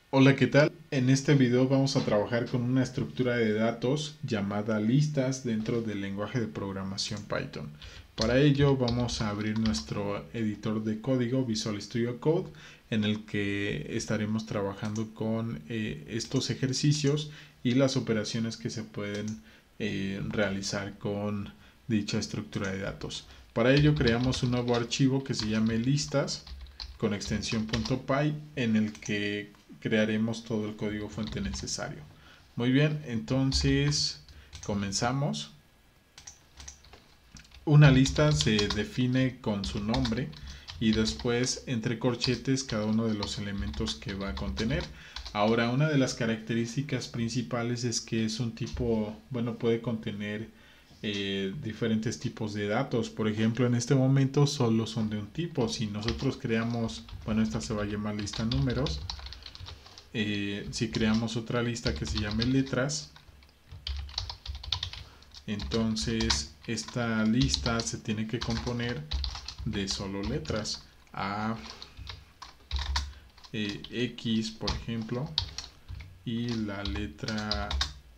Hola, ¿qué tal? En este video vamos a trabajar con una estructura de datos llamada listas dentro del lenguaje de programación Python. Para ello vamos a abrir nuestro editor de código Visual Studio Code, en el que estaremos trabajando con estos ejercicios y las operaciones que se pueden realizar con dicha estructura de datos. Para ello creamos un nuevo archivo que se llame listas con extensión .py, en el que crearemos todo el código fuente necesario. Muy bien, entonces comenzamos. Una lista se define con su nombre y después entre corchetes cada uno de los elementos que va a contener. Ahora, una de las características principales es que es un tipo, bueno, puede contener diferentes tipos de datos. Por ejemplo, en este momento solo son de un tipo. Si nosotros creamos, bueno, esta se va a llamar lista números. Si creamos otra lista que se llame letras, entonces esta lista se tiene que componer de solo letras. A, X, por ejemplo, y la letra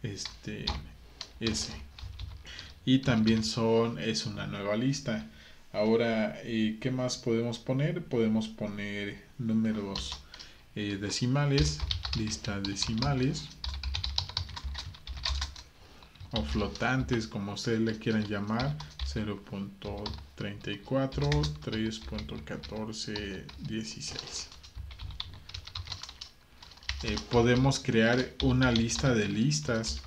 S. Y también es una nueva lista. Ahora, ¿qué más podemos poner? Podemos poner números decimales, lista decimales, o flotantes, como ustedes le quieran llamar, 0.34, 3.14, 16. Podemos crear una lista de listas,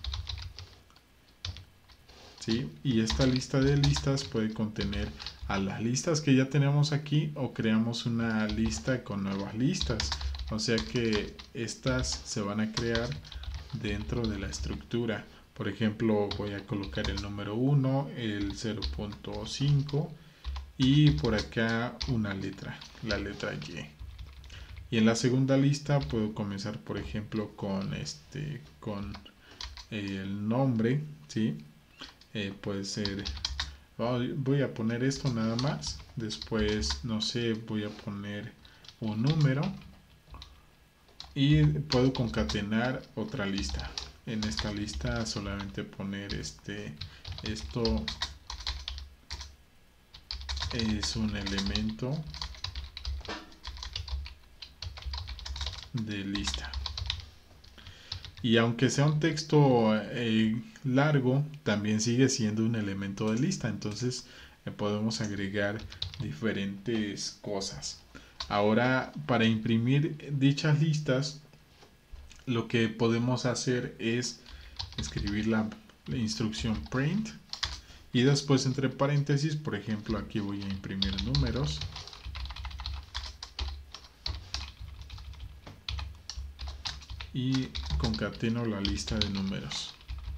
¿sí? Y esta lista de listas puede contener a las listas que ya tenemos aquí, o creamos una lista con nuevas listas. O sea que estas se van a crear dentro de la estructura. Por ejemplo, voy a colocar el número 1, el 0.5 y por acá una letra, la letra Y. Y en la segunda lista puedo comenzar, por ejemplo, con el nombre, ¿sí? Puede ser, voy a poner esto nada más. Después, no sé, voy a poner un número y puedo concatenar otra lista. En esta lista solamente poner esto es un elemento de lista. Y aunque sea un texto largo, también sigue siendo un elemento de lista. Entonces podemos agregar diferentes cosas. Ahora, para imprimir dichas listas, lo que podemos hacer es escribir la instrucción print y después entre paréntesis, por ejemplo, aquí voy a imprimir números y concateno la lista de números.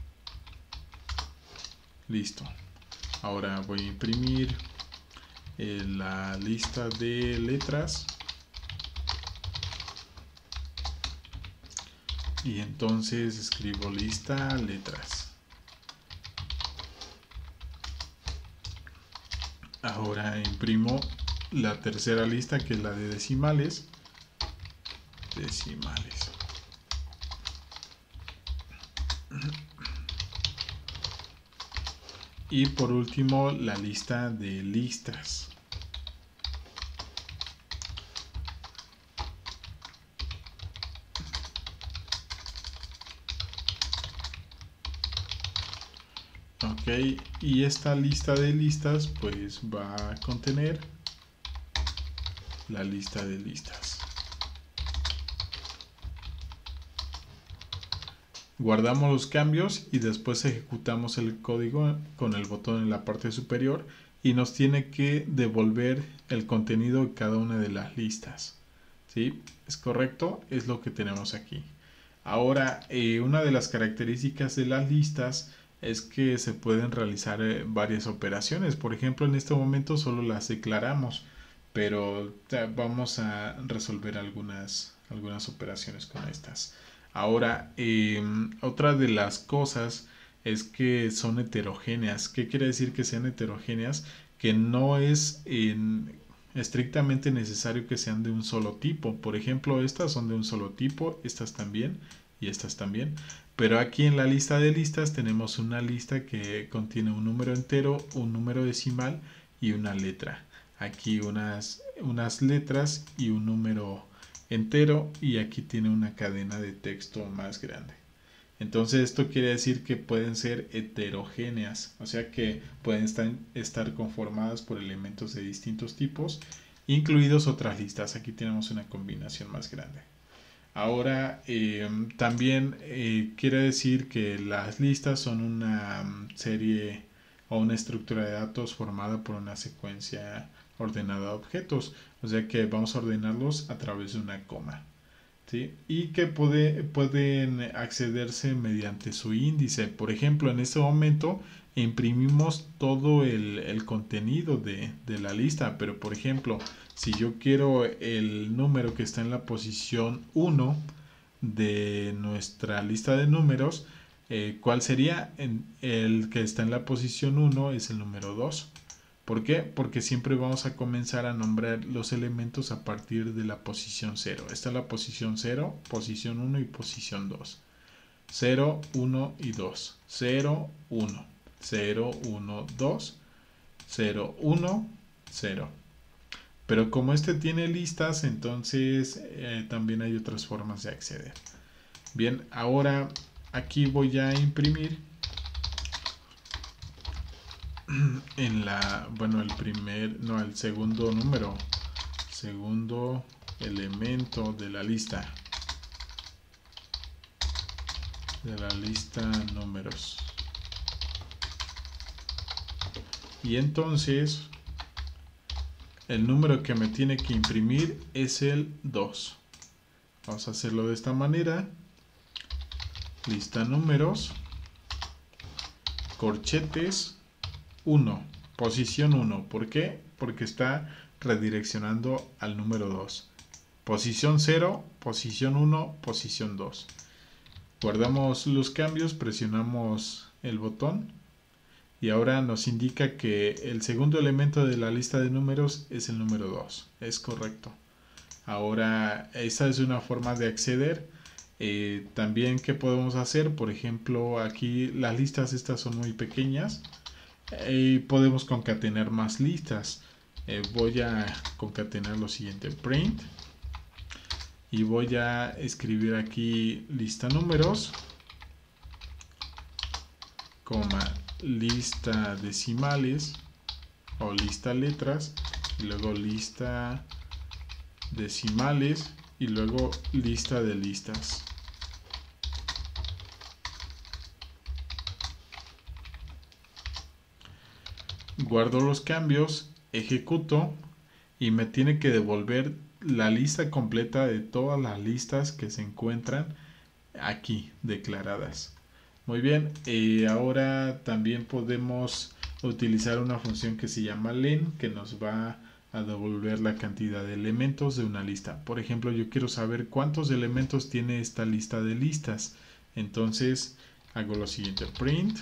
Listo. Ahora voy a imprimir la lista de letras y entonces escribo lista letras. Ahora imprimo la tercera lista, que es la de decimales. Decimales. Y por último, la lista de listas. Ok, y esta lista de listas pues va a contener la lista de listas. Guardamos los cambios y después ejecutamos el código con el botón en la parte superior y nos tiene que devolver el contenido de cada una de las listas. ¿Sí? ¿Es correcto? Es lo que tenemos aquí. Ahora, una de las características de las listas es que se pueden realizar varias operaciones. Por ejemplo, en este momento solo las declaramos, pero vamos a resolver algunas operaciones con estas. Ahora, otra de las cosas es que son heterogéneas. ¿Qué quiere decir que sean heterogéneas? Que no es estrictamente necesario que sean de un solo tipo. Por ejemplo, estas son de un solo tipo, estas también y estas también. Pero aquí en la lista de listas tenemos una lista que contiene un número entero, un número decimal y una letra. Aquí unas letras y un número entero, y aquí tiene una cadena de texto más grande. Entonces esto quiere decir que pueden ser heterogéneas, o sea que pueden estar conformadas por elementos de distintos tipos, incluidos otras listas. Aquí tenemos una combinación más grande. Ahora, también quiere decir que las listas son una serie o una estructura de datos formada por una secuencia ordenada de objetos, o sea que vamos a ordenarlos a través de una coma. ¿Sí? Y que pueden accederse mediante su índice. Por ejemplo, en este momento imprimimos todo el contenido de la lista, pero por ejemplo, si yo quiero el número que está en la posición 1 de nuestra lista de números, ¿cuál sería? El que está en la posición 1 es el número 2. ¿Por qué? Porque siempre vamos a comenzar a nombrar los elementos a partir de la posición 0. Esta es la posición 0, posición 1 y posición 2. 0, 1 y 2. 0, 1. 0, 1, 2. 0, 1, 0. Pero como este tiene listas, entonces también hay otras formas de acceder. Bien, ahora aquí voy a imprimir en el segundo número, segundo elemento de la lista números. Y entonces el número que me tiene que imprimir es el 2. Vamos a hacerlo de esta manera. Lista números, corchetes 1, posición 1. ¿Por qué? Porque está redireccionando al número 2. Posición 0, posición 1, posición 2. Guardamos los cambios, presionamos el botón y ahora nos indica que el segundo elemento de la lista de números es el número 2. Es correcto. Ahora, esta es una forma de acceder. También, ¿qué podemos hacer? Por ejemplo, aquí las listas estas son muy pequeñas. Podemos concatenar más listas. Voy a concatenar lo siguiente: print, y voy a escribir aquí lista números, coma, lista decimales o lista letras, y luego lista decimales y luego lista de listas. Guardo los cambios, ejecuto y me tiene que devolver la lista completa de todas las listas que se encuentran aquí declaradas. Muy bien, ahora también podemos utilizar una función que se llama len, que nos va a devolver la cantidad de elementos de una lista. Por ejemplo, yo quiero saber cuántos elementos tiene esta lista de listas. Entonces hago lo siguiente: print,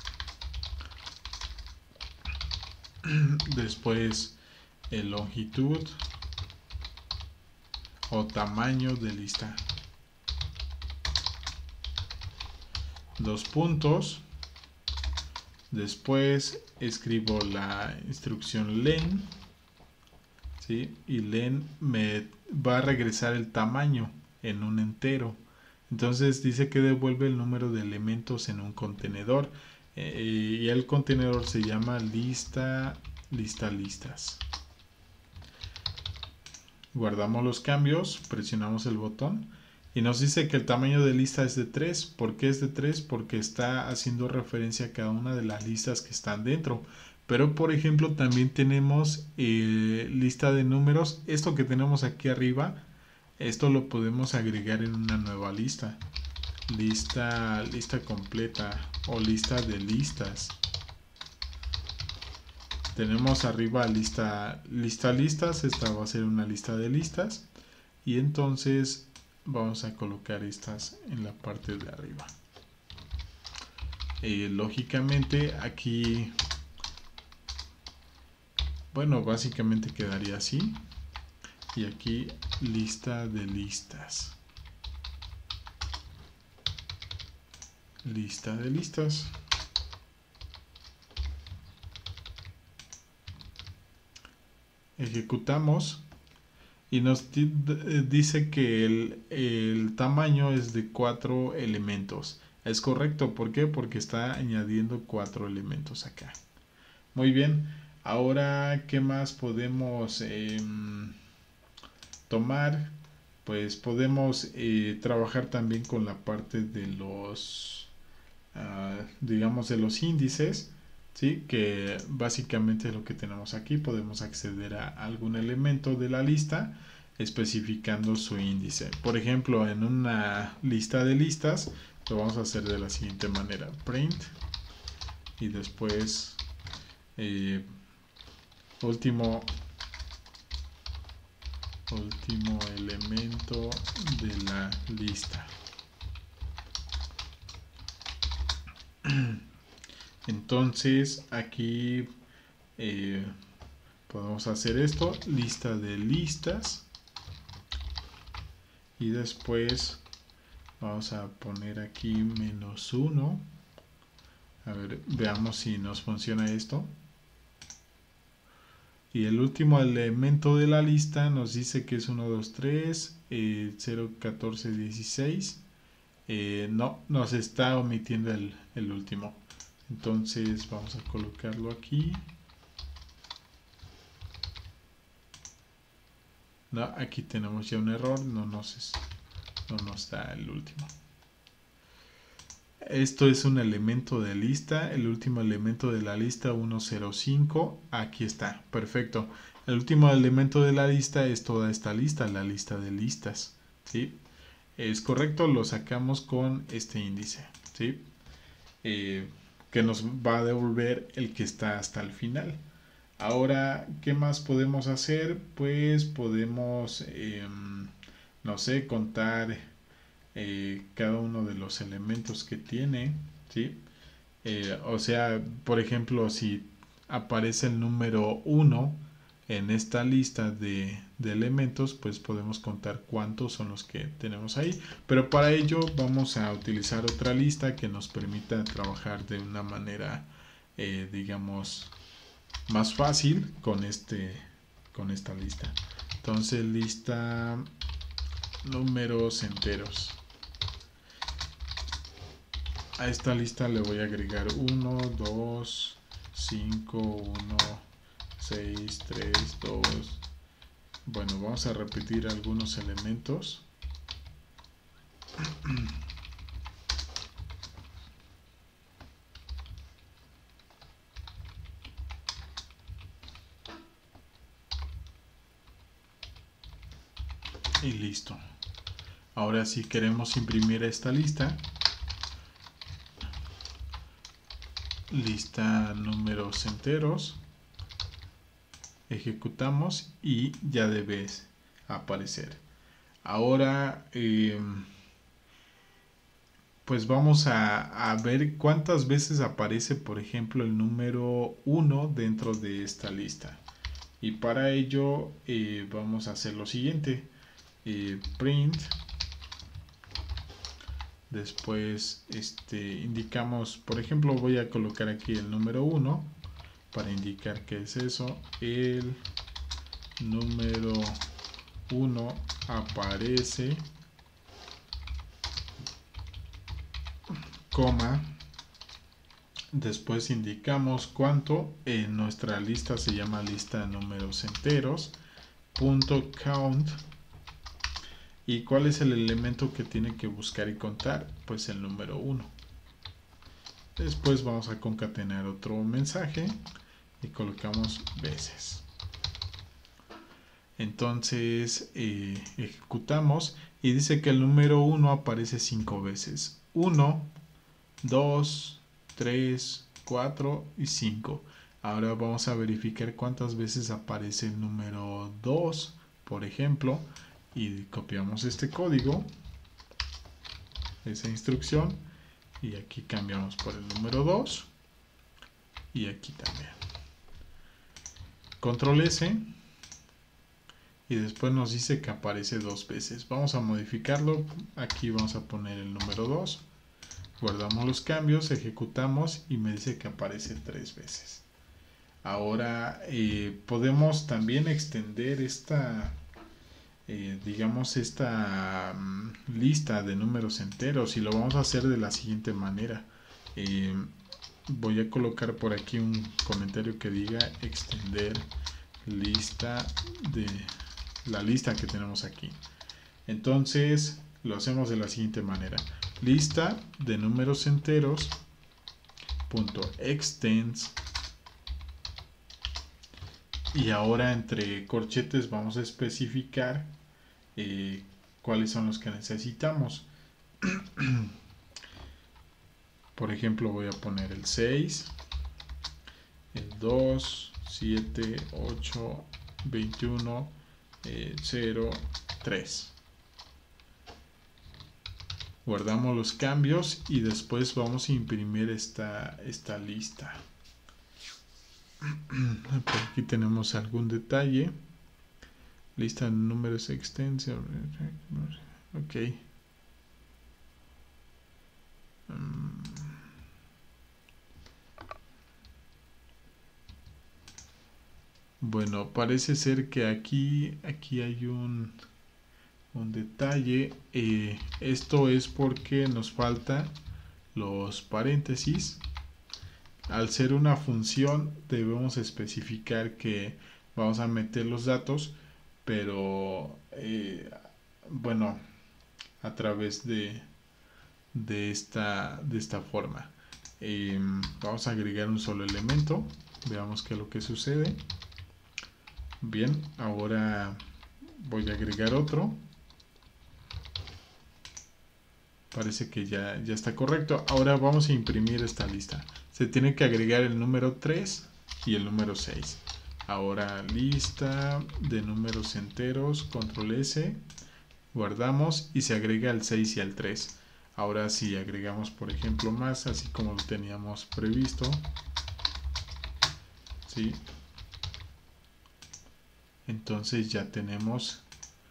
después longitud o tamaño de lista, dos puntos, después escribo la instrucción len, ¿sí? Y len me va a regresar el tamaño en un entero. Entonces dice que devuelve el número de elementos en un contenedor, y el contenedor se llama listas. Guardamos los cambios, presionamos el botón y nos dice que el tamaño de lista es de 3. ¿Por qué es de 3? Porque está haciendo referencia a cada una de las listas que están dentro. Pero por ejemplo también tenemos lista de números. Esto que tenemos aquí arriba, esto lo podemos agregar en una nueva lista. Lista completa o lista de listas. Tenemos arriba listas. Esta va a ser una lista de listas. Y entonces vamos a colocar estas en la parte de arriba. Lógicamente aquí Bueno, básicamente quedaría así. Y aquí lista de listas. Lista de listas. Ejecutamos y nos dice que el tamaño es de 4 elementos. Es correcto, ¿por qué? Porque está añadiendo 4 elementos acá. Muy bien, ahora ¿qué más podemos tomar? Pues podemos trabajar también con la parte de los, digamos, de los índices. ¿Sí? Que básicamente es lo que tenemos aquí. Podemos acceder a algún elemento de la lista especificando su índice. Por ejemplo, en una lista de listas lo vamos a hacer de la siguiente manera: print y después último elemento de la lista. Entonces aquí podemos hacer esto: lista de listas, y después vamos a poner aquí -1. A ver, veamos si nos funciona esto. Y el último elemento de la lista nos dice que es 1, 2, 3, 0, 14, 16. No, nos está omitiendo el último. Entonces vamos a colocarlo aquí. No, aquí tenemos ya un error, no nos da el último. Esto es un elemento de lista, el último elemento de la lista 105, aquí está, perfecto. El último elemento de la lista es toda esta lista, la lista de listas, ¿sí? Es correcto, lo sacamos con este índice, ¿sí? Que nos va a devolver el que está hasta el final. Ahora, ¿qué más podemos hacer? Pues podemos, no sé, contar cada uno de los elementos que tiene, ¿sí? O sea, por ejemplo, si aparece el número 1 en esta lista de elementos, pues podemos contar cuántos son los que tenemos ahí. Pero para ello vamos a utilizar otra lista que nos permita trabajar de una manera, digamos, más fácil con esta lista. Entonces, lista números enteros. A esta lista le voy a agregar 1, 2, 5, 1, 6, 3, 2. Bueno, vamos a repetir algunos elementos. Y listo. Ahora si queremos imprimir esta lista, lista números enteros, ejecutamos y ya debe aparecer. Ahora pues vamos a ver cuántas veces aparece, por ejemplo, el número 1 dentro de esta lista. Y para ello vamos a hacer lo siguiente: print, después indicamos, por ejemplo, voy a colocar aquí el número 1 para indicar qué es eso. El número 1 aparece, coma, después indicamos cuánto. En nuestra lista se llama lista de números enteros, punto count. ¿Y cuál es el elemento que tiene que buscar y contar? Pues el número 1. Después vamos a concatenar otro mensaje y colocamos veces. Entonces ejecutamos y dice que el número 1 aparece 5 veces. 1, 2, 3, 4 y 5. Ahora vamos a verificar cuántas veces aparece el número 2, por ejemplo, y copiamos este código, esa instrucción, y aquí cambiamos por el número 2 y aquí también. Control S y después nos dice que aparece 2 veces. Vamos a modificarlo. Aquí vamos a poner el número 2. Guardamos los cambios, ejecutamos y me dice que aparece 3 veces. Ahora podemos también extender esta, digamos, esta lista de números enteros, y lo vamos a hacer de la siguiente manera. Voy a colocar por aquí un comentario que diga extender lista de la lista que tenemos aquí. Entonces lo hacemos de la siguiente manera: lista de números enteros punto extends, y ahora entre corchetes vamos a especificar cuáles son los que necesitamos. Por ejemplo, voy a poner el 6, el 2, 7, 8, 21, 0, 3. Guardamos los cambios y después vamos a imprimir esta lista. Por aquí tenemos algún detalle. Lista de números extensa. Ok. Bueno, parece ser que aquí hay un detalle. Esto es porque nos falta los paréntesis. Al ser una función debemos especificar que vamos a meter los datos, pero bueno, a través de esta forma. Vamos a agregar un solo elemento. Veamos qué es lo que sucede. Bien, ahora voy a agregar otro. Parece que ya está correcto. Ahora vamos a imprimir esta lista. Se tiene que agregar el número 3 y el número 6. Ahora lista de números enteros, control S, guardamos y se agrega el 6 y el 3. Ahora si agregamos por ejemplo más, así como lo teníamos previsto, ¿sí? Entonces ya tenemos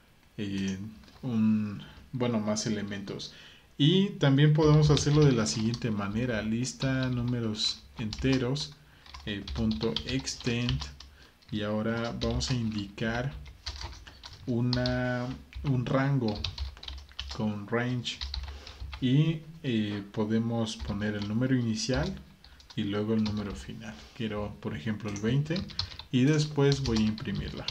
más elementos. Y también podemos hacerlo de la siguiente manera: lista números enteros punto extend, y ahora vamos a indicar un rango con range, y podemos poner el número inicial y luego el número final. Quiero por ejemplo el 20 y después voy a imprimirla.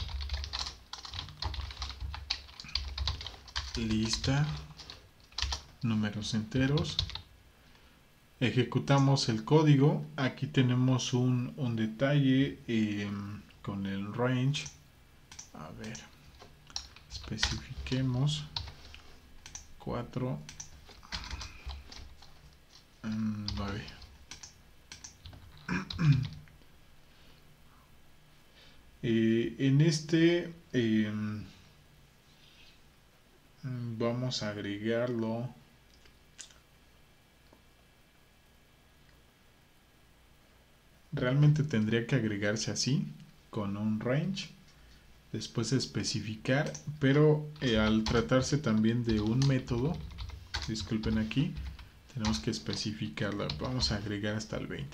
Lista números enteros, ejecutamos el código. Aquí tenemos un detalle con el range. A ver, especifiquemos 4, 9. En este vamos a agregarlo. Realmente tendría que agregarse así, con un range, después especificar, pero al tratarse también de un método, disculpen, aquí tenemos que especificarla. Vamos a agregar hasta el 20.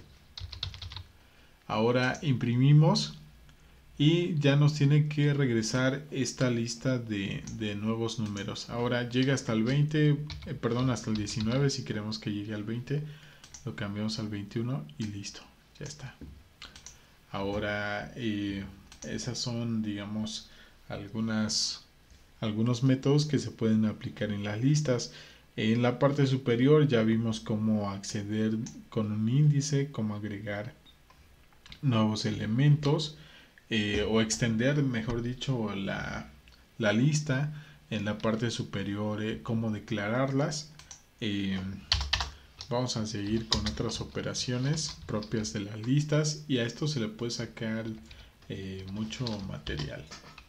Ahora imprimimos y ya nos tiene que regresar esta lista de nuevos números. Ahora llega hasta el 20, hasta el 19. Si queremos que llegue al 20, lo cambiamos al 21 y listo, ya está. Ahora esas son, digamos, algunos métodos que se pueden aplicar en las listas. En la parte superior ya vimos cómo acceder con un índice, cómo agregar nuevos elementos, o extender, mejor dicho, la lista. En la parte superior, cómo declararlas. Vamos a seguir con otras operaciones propias de las listas, y a esto se le puede sacar mucho material.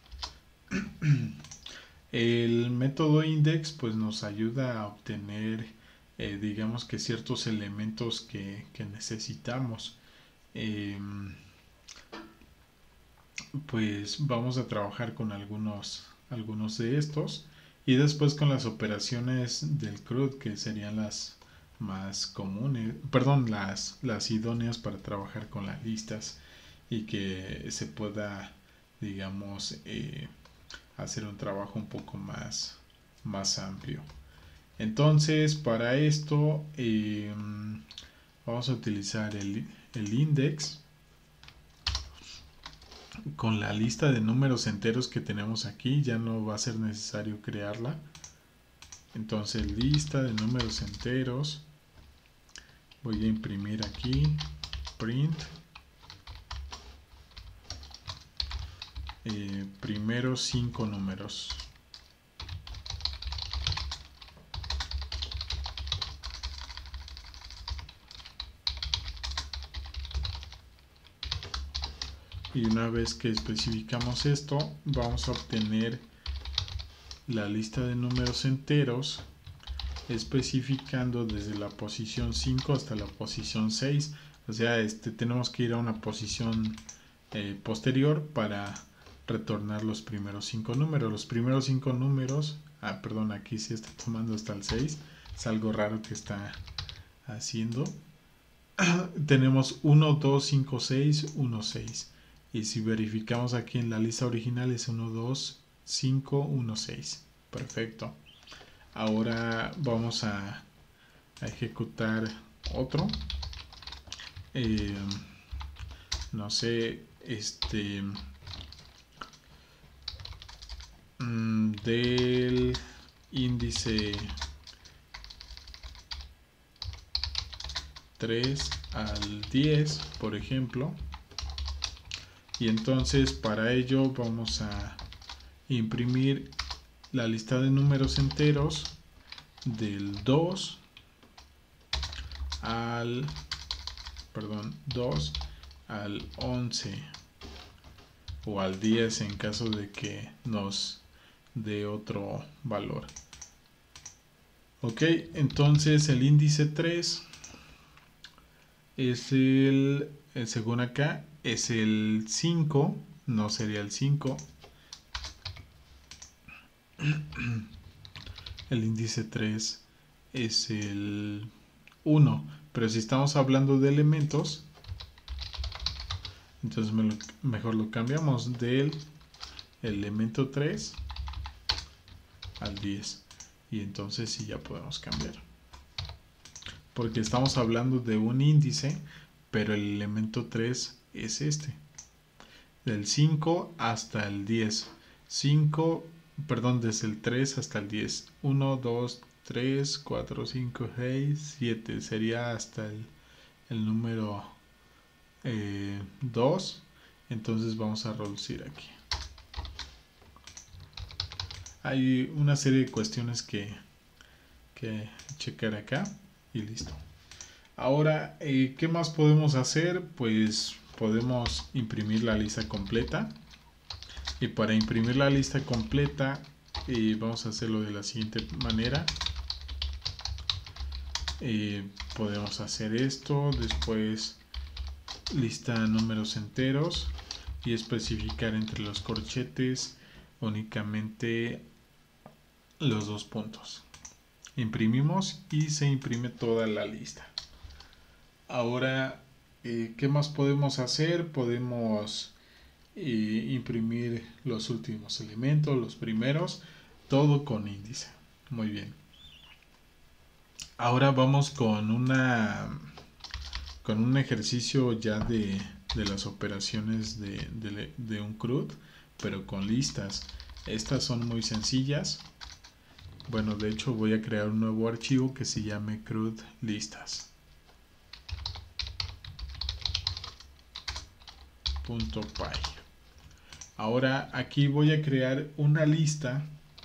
El método index pues nos ayuda a obtener digamos que ciertos elementos que necesitamos. pues vamos a trabajar con algunos de estos y después con las operaciones del CRUD, que serían las más comunes, perdón, las idóneas para trabajar con las listas y que se pueda, digamos, hacer un trabajo un poco más amplio. Entonces, para esto vamos a utilizar el index con la lista de números enteros que tenemos aquí. Ya no va a ser necesario crearla. Entonces, lista de números enteros. Voy a imprimir aquí print primeros 5 números. Y una vez que especificamos esto, vamos a obtener la lista de números enteros especificando desde la posición 5 hasta la posición 6. O sea, tenemos que ir a una posición posterior para retornar los primeros 5 números. Los primeros 5 números, perdón, aquí sí está tomando hasta el 6. Es algo raro que está haciendo. Tenemos 1, 2, 5, 6, 1, 6. Y si verificamos aquí en la lista original es 1, 2, 5, 1, 6. Perfecto. Ahora vamos a ejecutar otro. No sé, del índice 3 al 10, por ejemplo. Y entonces para ello vamos a imprimir la lista de números enteros del 2 al 11 o al 10 en caso de que nos dé otro valor. Ok, entonces el índice 3 es según acá, es el 5, no sería el 5. El índice 3 es el 1, pero si estamos hablando de elementos, entonces mejor lo cambiamos del elemento 3 al 10 y entonces sí ya podemos cambiar, porque estamos hablando de un índice, pero el elemento 3 es del 5 hasta el 10. 5, perdón, desde el 3 hasta el 10. 1, 2, 3, 4, 5, 6, 7. Sería hasta el número 2. Entonces vamos a reducir aquí. Hay una serie de cuestiones que checar acá y listo. Ahora, ¿qué más podemos hacer? Pues podemos imprimir la lista completa. Y para imprimir la lista completa, vamos a hacerlo de la siguiente manera. Podemos hacer esto, después lista números enteros y especificar entre los corchetes únicamente los 2 puntos. Imprimimos y se imprime toda la lista. Ahora, ¿qué más podemos hacer? Podemos imprimir los últimos elementos, los primeros, todo con índice. Muy bien. Ahora vamos con un ejercicio ya de las operaciones de un CRUD, pero con listas. Estas son muy sencillas. Bueno, de hecho voy a crear un nuevo archivo que se llame CRUD listas. .py. Ahora aquí voy a crear una lista,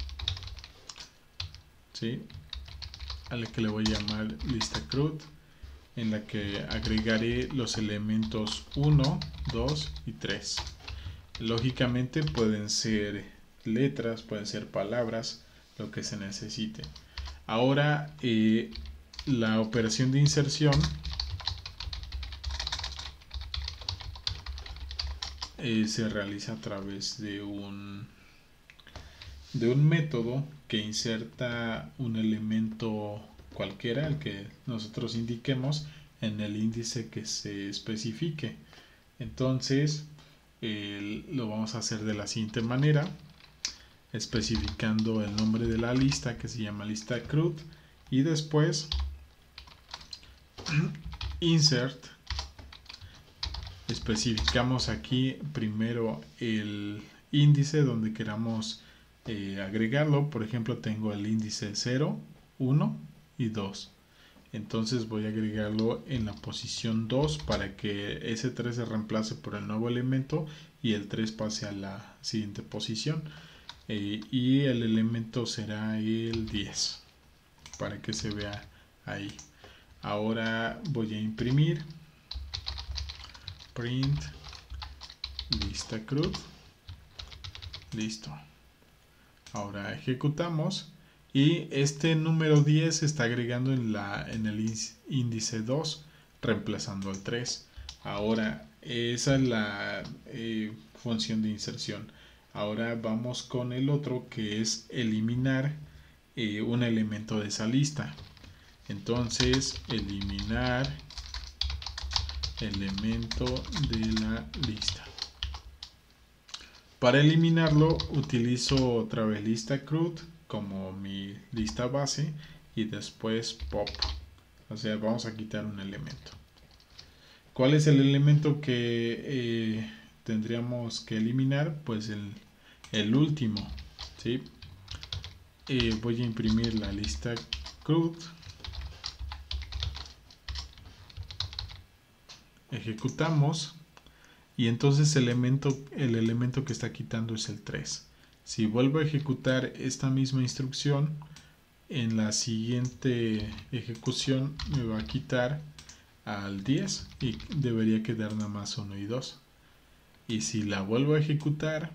¿sí?, a la que le voy a llamar lista CRUD, en la que agregaré los elementos 1, 2 y 3. Lógicamente pueden ser letras, pueden ser palabras, lo que se necesite. Ahora la operación de inserción se realiza a través de un método que inserta un elemento cualquiera, el que nosotros indiquemos, en el índice que se especifique. Entonces lo vamos a hacer de la siguiente manera, especificando el nombre de la lista, que se llama lista CRUD, y después insert. Especificamos aquí primero el índice donde queramos agregarlo. Por ejemplo, tengo el índice 0, 1 y 2. Entonces voy a agregarlo en la posición 2 para que ese 3 se reemplace por el nuevo elemento y el 3 pase a la siguiente posición. Y el elemento será el 10 para que se vea ahí. Ahora voy a imprimir print lista CRUD. Listo. Ahora ejecutamos y este número 10 se está agregando en el índice 2, reemplazando al 3. Ahora esa es la función de inserción. Ahora vamos con el otro, que es eliminar un elemento de esa lista. Entonces, eliminar elemento de la lista. Para eliminarlo utilizo otra vez lista CRUD como mi lista base y después pop. O sea, vamos a quitar un elemento. ¿Cuál es el elemento que tendríamos que eliminar? Pues el último, ¿sí? Voy a imprimir la lista CRUD. Ejecutamos y entonces el elemento que está quitando es el 3. Si vuelvo a ejecutar esta misma instrucción, en la siguiente ejecución me va a quitar al 10 y debería quedar nada más 1 y 2. Y si la vuelvo a ejecutar,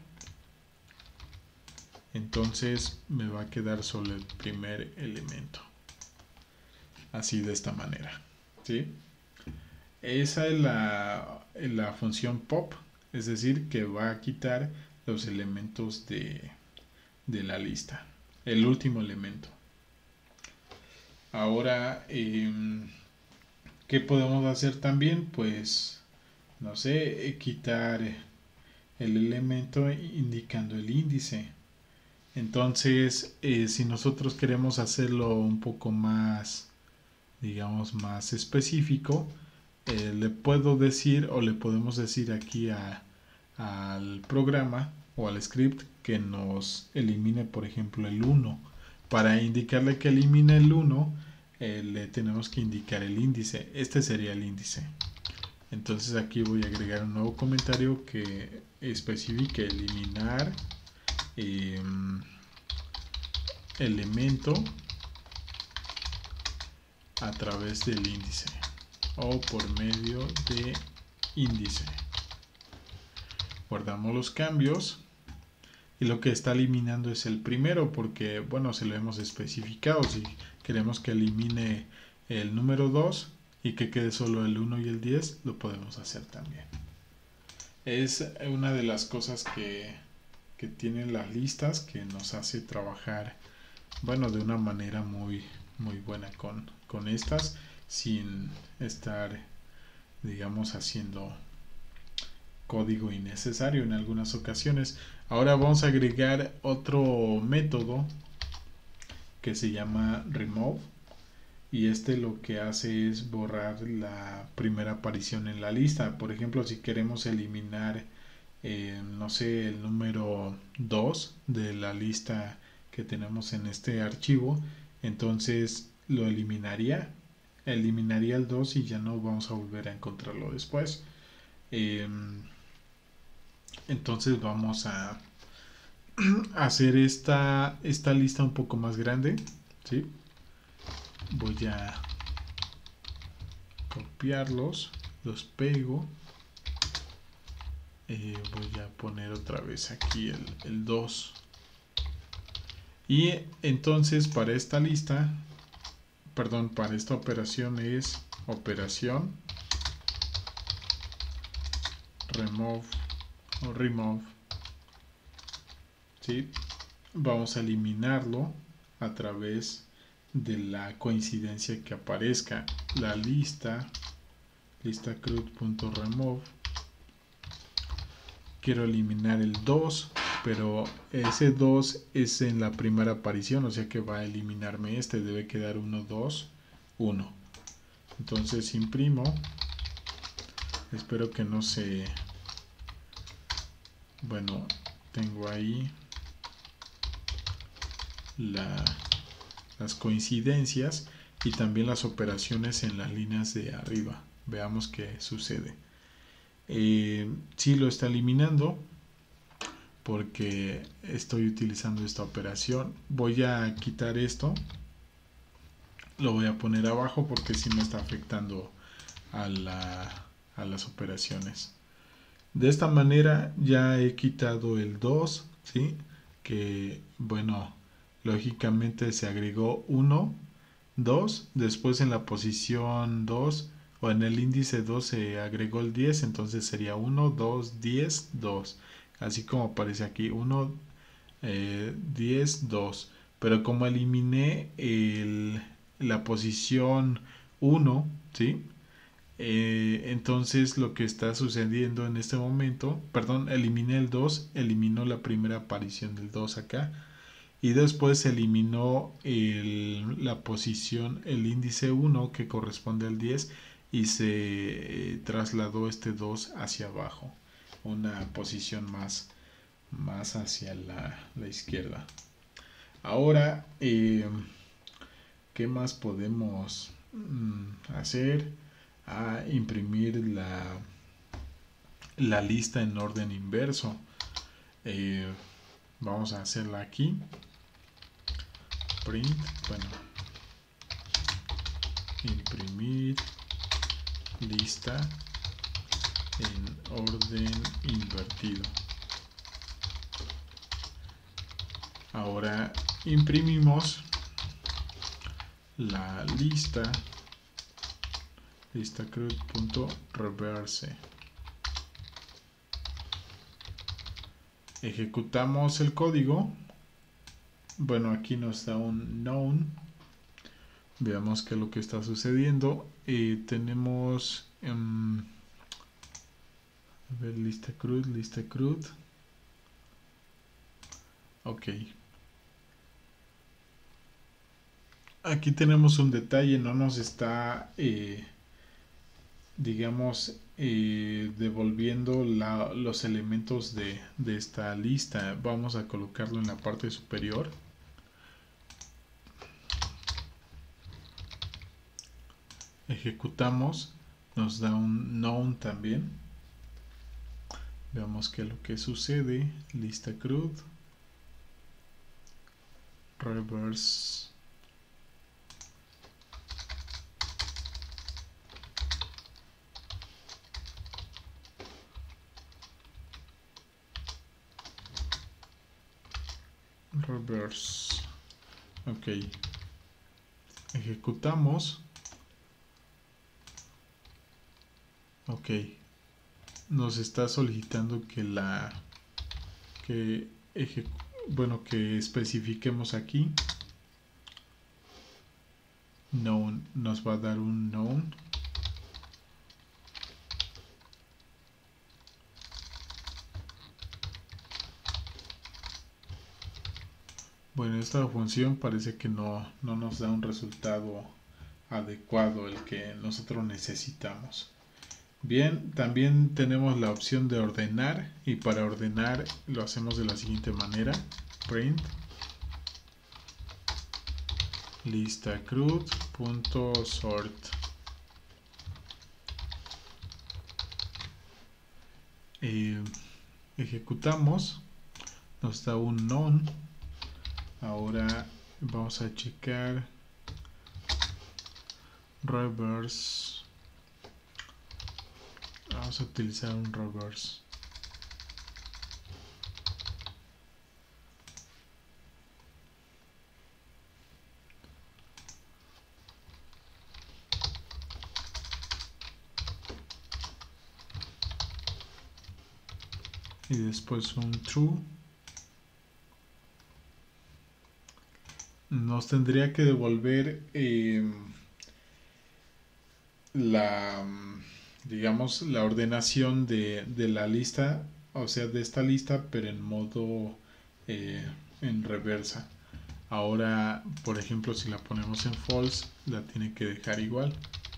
entonces me va a quedar solo el primer elemento. Así, de esta manera, ¿sí? Esa es la función pop, es decir, que va a quitar los elementos de la lista, el último elemento. Ahora, ¿qué podemos hacer también? Pues, no sé, quitar el elemento indicando el índice. Entonces, si nosotros queremos hacerlo un poco más, digamos, más específico, le puedo decir, o le podemos decir aquí al programa o al script que nos elimine, por ejemplo, el 1. Para indicarle que elimine el 1, le tenemos que indicar el índice. Este sería el índice. Entonces aquí voy a agregar un nuevo comentario que especifique eliminar elemento a través del índice o por medio de índice. Guardamos los cambios y lo que está eliminando es el primero, porque bueno, se lo hemos especificado. Si queremos que elimine el número 2 y que quede solo el 1 y el 10, lo podemos hacer también. Es una de las cosas que tienen las listas, que nos hace trabajar, bueno, de una manera muy buena con estas, sin estar, digamos, haciendo código innecesario en algunas ocasiones. Ahora vamos a agregar otro método que se llama remove, y este lo que hace es borrar la primera aparición en la lista. Por ejemplo, si queremos eliminar no sé, el número 2 de la lista que tenemos en este archivo, entonces lo eliminaría el 2 y ya no vamos a volver a encontrarlo después. Entonces vamos a hacer esta lista un poco más grande, ¿sí? Voy a copiarlos, los pego, voy a poner otra vez aquí el 2, y entonces para esta lista, perdón, para esta operación es operación remove o remove, ¿sí? Vamos a eliminarlo a través de la coincidencia que aparezca la lista CRUD.remove. Quiero eliminar el 2, pero ese 2 es en la primera aparición, o sea que va a eliminarme este, debe quedar 1, 2, 1. Entonces imprimo, espero que no se... Bueno, tengo ahí las coincidencias y también las operaciones en las líneas de arriba. Veamos qué sucede. Sí lo está eliminando porque estoy utilizando esta operación. Voy a quitar esto, lo voy a poner abajo porque si me está afectando a las operaciones. De esta manera ya he quitado el 2, ¿sí? Que bueno, lógicamente se agregó 1, 2, después en la posición 2 o en el índice 2 se agregó el 10, entonces sería 1, 2, 10, 2. Así como aparece aquí, 1, 10, 2. Pero como eliminé la posición 1, ¿sí? Entonces lo que está sucediendo en este momento, perdón, eliminé el 2, eliminó la primera aparición del 2 acá y después eliminó la posición, el índice 1 que corresponde al 10 y se trasladó este 2 hacia abajo, una posición más hacia la izquierda. Ahora, ¿qué más podemos hacer? A imprimir la lista en orden inverso. Vamos a hacerla aquí. Print, bueno, imprimir lista en orden invertido. Ahora imprimimos la lista CRUD.reverse. Ejecutamos el código. Bueno, aquí nos da un known. Veamos qué es lo que está sucediendo. Tenemos a ver, lista CRUD. Ok. Aquí tenemos un detalle, no nos está digamos devolviendo los elementos de esta lista. Vamos a colocarlo en la parte superior. Ejecutamos, nos da un known también. Veamos qué es lo que sucede. Lista CRUD, reverse. Reverse. Ok. Ejecutamos. Ok. Nos está solicitando que especifiquemos aquí. Known, nos va a dar un known. Bueno, esta función parece que no nos da un resultado adecuado, el que nosotros necesitamos. Bien, también tenemos la opción de ordenar, y para ordenar lo hacemos de la siguiente manera. Print lista CRUD.sort. Ejecutamos, nos da un known. Ahora vamos a checar reverse. Vamos a utilizar un reverse. y después un true, nos tendría que devolver la, digamos, la ordenación de la lista, o sea, de esta lista, pero en modo en reversa. Ahora, por ejemplo, si la ponemos en false, la tiene que dejar igual.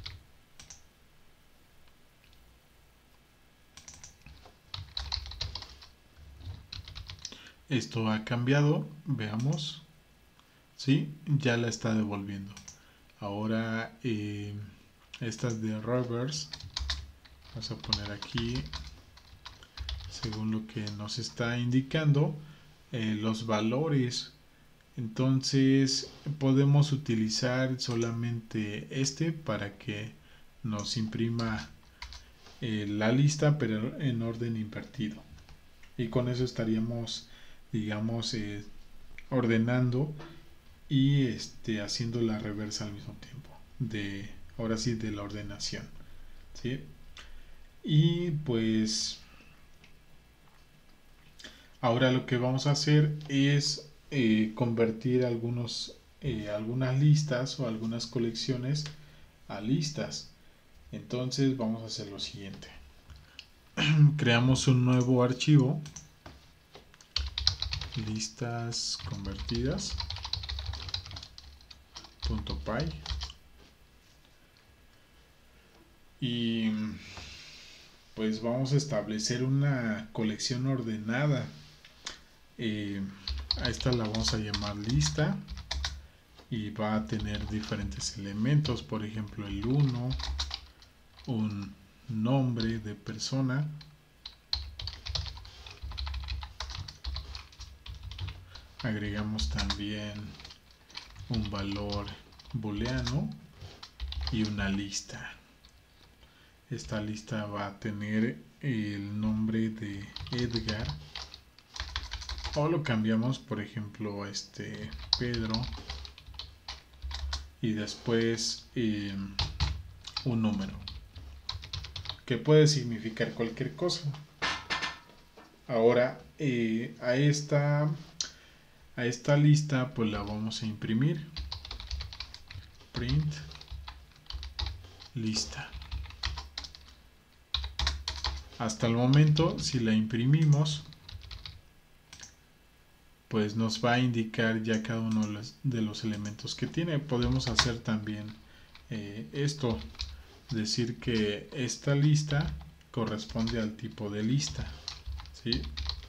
Esto ha cambiado, veamos. Sí, ya la está devolviendo. Ahora, estas de reverse, vamos a poner aquí, según lo que nos está indicando, los valores. Entonces podemos utilizar solamente este para que nos imprima la lista, pero en orden invertido. Y con eso estaríamos, digamos, ordenando y haciendo la reversa al mismo tiempo. Ahora sí, de la ordenación. ¿Sí? Y pues ahora lo que vamos a hacer es convertir algunas listas o algunas colecciones a listas. Entonces vamos a hacer lo siguiente. Creamos un nuevo archivo, listas convertidas .py, y pues vamos a establecer una colección ordenada. A esta la vamos a llamar lista y va a tener diferentes elementos, por ejemplo el 1, un nombre de persona, agregamos también un valor booleano y una lista. Esta lista va a tener el nombre de Edgar, o lo cambiamos, por ejemplo, a Pedro, y después un número que puede significar cualquier cosa. Ahora a esta lista pues la vamos a imprimir, print lista. Hasta el momento, si la imprimimos, pues nos va a indicar ya cada uno de los elementos que tiene. Podemos hacer también esto, decir que esta lista corresponde al tipo de lista, ¿sí?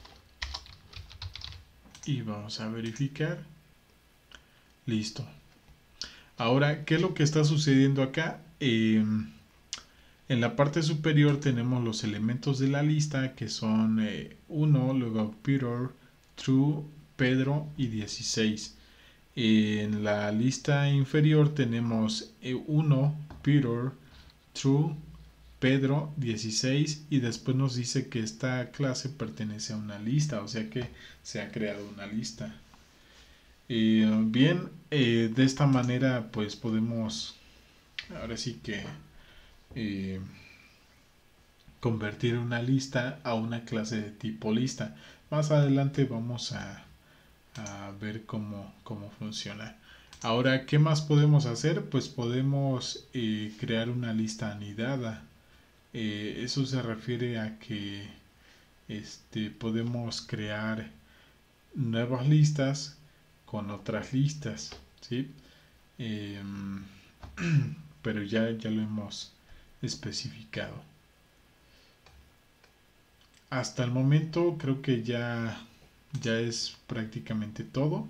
Y vamos a verificar. Listo. Ahora, ¿qué es lo que está sucediendo acá? En la parte superior tenemos los elementos de la lista, que son 1, luego Peter, True, Pedro y 16. En la lista inferior tenemos 1, Peter, True, Pedro, 16, y después nos dice que esta clase pertenece a una lista, o sea que se ha creado una lista. Bien, de esta manera pues podemos ahora sí que convertir una lista a una clase de tipo lista. Más adelante vamos a ver cómo funciona. Ahora, ¿qué más podemos hacer? Pues podemos crear una lista anidada. Eso se refiere a que podemos crear nuevas listas con otras listas, ¿sí? Pero ya lo hemos especificado. Hasta el momento creo que ya es prácticamente todo.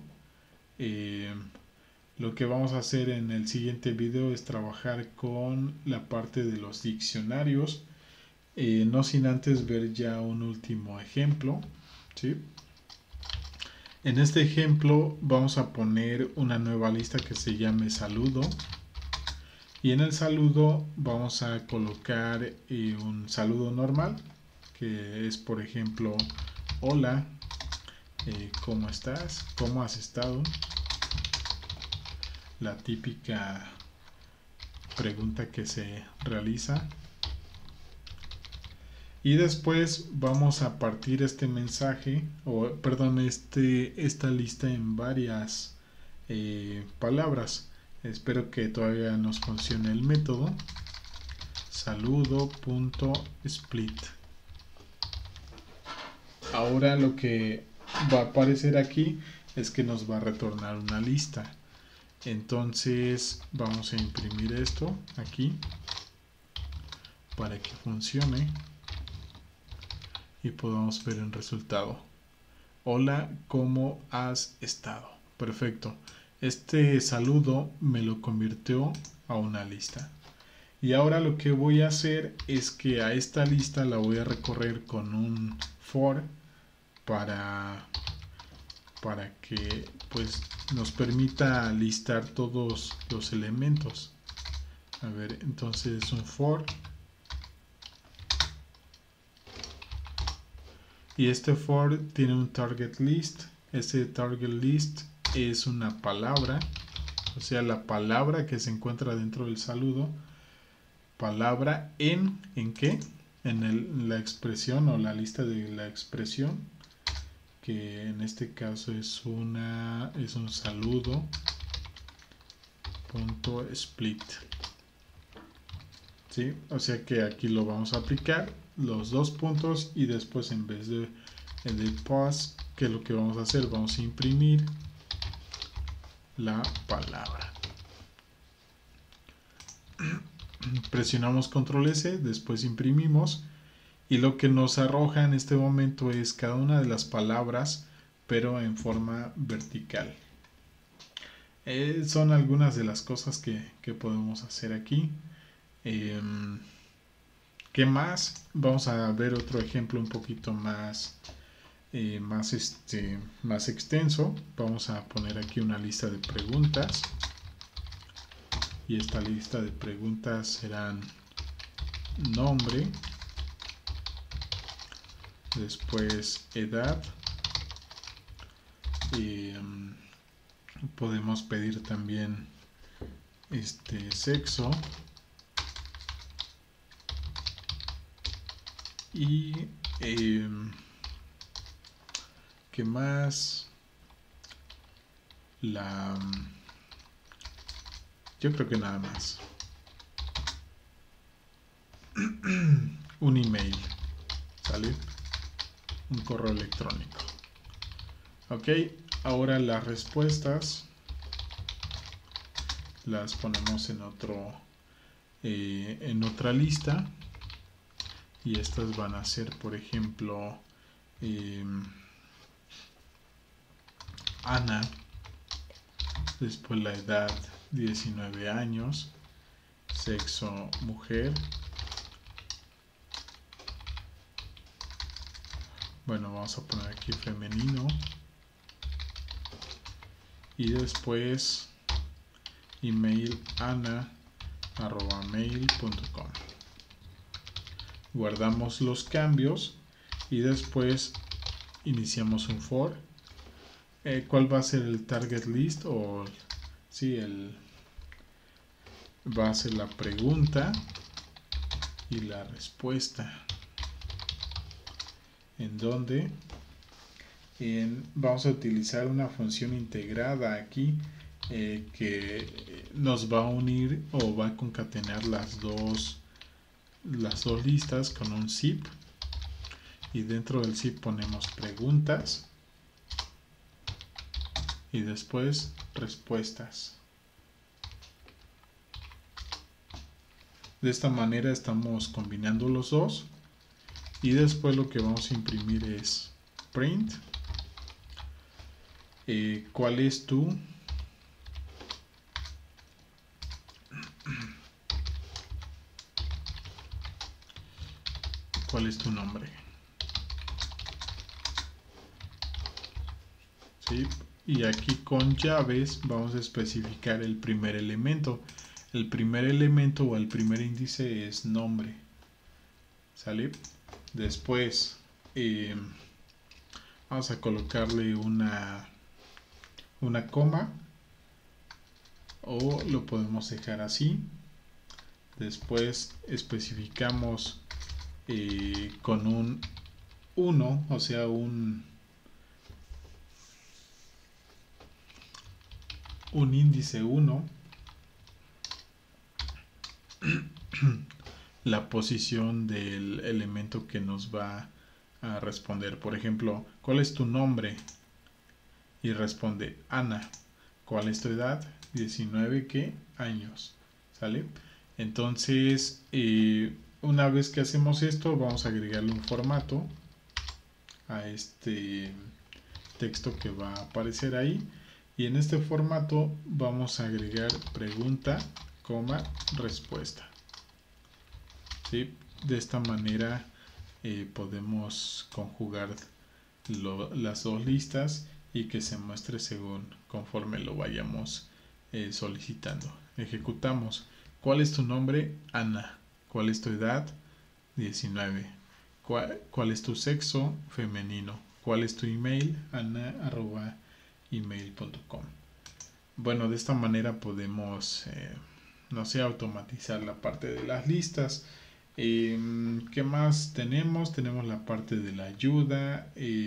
Lo que vamos a hacer en el siguiente video es trabajar con la parte de los diccionarios, no sin antes ver ya un último ejemplo, ¿sí? En este ejemplo vamos a poner una nueva lista que se llame saludo, y en el saludo vamos a colocar un saludo normal, que es por ejemplo hola, ¿cómo estás? ¿Cómo has estado? La típica pregunta que se realiza. Y después vamos a partir este mensaje, o perdón, esta lista en varias palabras. Espero que todavía nos funcione el método. Saludo.split. Ahora lo que va a aparecer aquí es que nos va a retornar una lista. Entonces vamos a imprimir esto aquí para que funcione y podamos ver el resultado. Hola, ¿cómo has estado? Perfecto. Este saludo me lo convirtió a una lista. Y ahora lo que voy a hacer es que a esta lista la voy a recorrer con un for para que pues nos permita listar todos los elementos. A ver, entonces un for. Y este for tiene un target list. Ese target list es una palabra, o sea, la palabra que se encuentra dentro del saludo. Palabra ¿en qué? En la expresión o la lista de la expresión, que en este caso es un saludo punto split. ¿Sí? O sea que aquí lo vamos a aplicar los dos puntos y después en vez de pause, que es lo que vamos a hacer, vamos a imprimir la palabra. Presionamos control S, después imprimimos y lo que nos arroja en este momento es cada una de las palabras pero en forma vertical. Son algunas de las cosas que podemos hacer aquí. ¿Qué más? Vamos a ver otro ejemplo un poquito más más extenso. Vamos a poner aquí una lista de preguntas y esta lista de preguntas serán nombre, después edad, podemos pedir también sexo y ¿qué más? Yo creo que nada más. Un email, ¿sale? Un correo electrónico. Ok, ahora las respuestas las ponemos en otra lista y estas van a ser, por ejemplo, Ana, después la edad 19 años, sexo mujer, bueno, vamos a poner aquí femenino y después email ana@mail.com. Guardamos los cambios y después iniciamos un for. ¿Cuál va a ser el target list? O sí, va a ser la pregunta y la respuesta. En donde vamos a utilizar una función integrada aquí que nos va a unir o va a concatenar las dos listas con un zip, y dentro del zip ponemos preguntas y después respuestas. De esta manera estamos combinando los dos y después lo que vamos a imprimir es print. ¿Cuál es tu nombre? ¿Sí? Y aquí con llaves vamos a especificar el primer elemento. El primer elemento o el primer índice es nombre. ¿Sale? Después vamos a colocarle una coma o lo podemos dejar así. Después especificamos con un 1, o sea, un índice 1, la posición del elemento que nos va a responder. Por ejemplo, ¿cuál es tu nombre? Y responde Ana. ¿Cuál es tu edad? 19, ¿qué? Años. ¿Sale? Entonces, una vez que hacemos esto, vamos a agregarle un formato a este texto que va a aparecer ahí. Y en este formato vamos a agregar pregunta, coma, respuesta. ¿Sí? De esta manera podemos conjugar las dos listas y que se muestre según conforme lo vayamos solicitando. Ejecutamos. ¿Cuál es tu nombre? Ana. ¿Cuál es tu edad? 19. ¿Cuál es tu sexo? Femenino. ¿Cuál es tu email? ana@email.com. Bueno, de esta manera podemos, no sé, automatizar la parte de las listas. ¿Qué más tenemos? Tenemos la parte de la ayuda.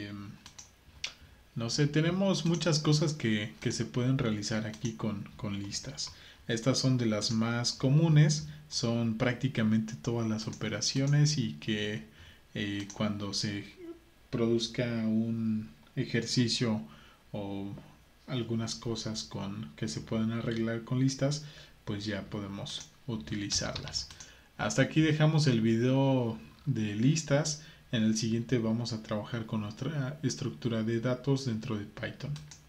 No sé, tenemos muchas cosas que se pueden realizar aquí con listas. Estas son de las más comunes, son prácticamente todas las operaciones y que cuando se produzca un ejercicio o algunas cosas que se pueden arreglar con listas, pues ya podemos utilizarlas. Hasta aquí dejamos el video de listas. En el siguiente vamos a trabajar con nuestra estructura de datos dentro de Python.